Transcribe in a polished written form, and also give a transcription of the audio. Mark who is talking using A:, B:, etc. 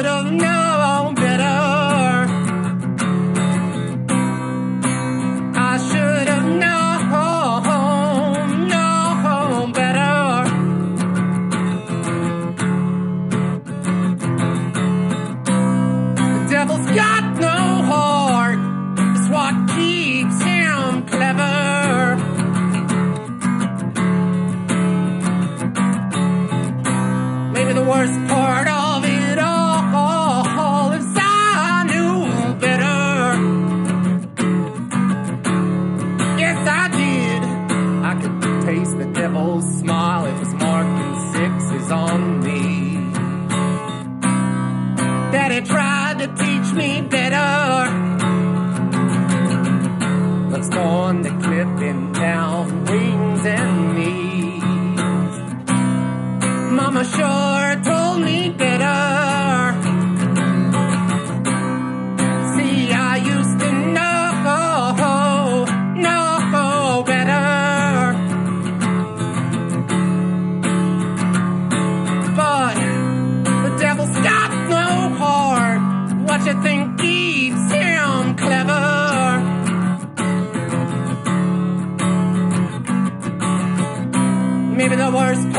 A: should have known better. I should have known better. The devil's got no heart. It's what keeps him clever. Maybe the worst part of it all is I knew better. Yes, I did. I could taste the devil's smile. It was marking sixes on me. Daddy tried to teach me better. Let's go on the cliff and down wings and knees. Mama sure told me better. See, I used to know better. But the devil's got no heart. What you think keeps him clever? Maybe the worst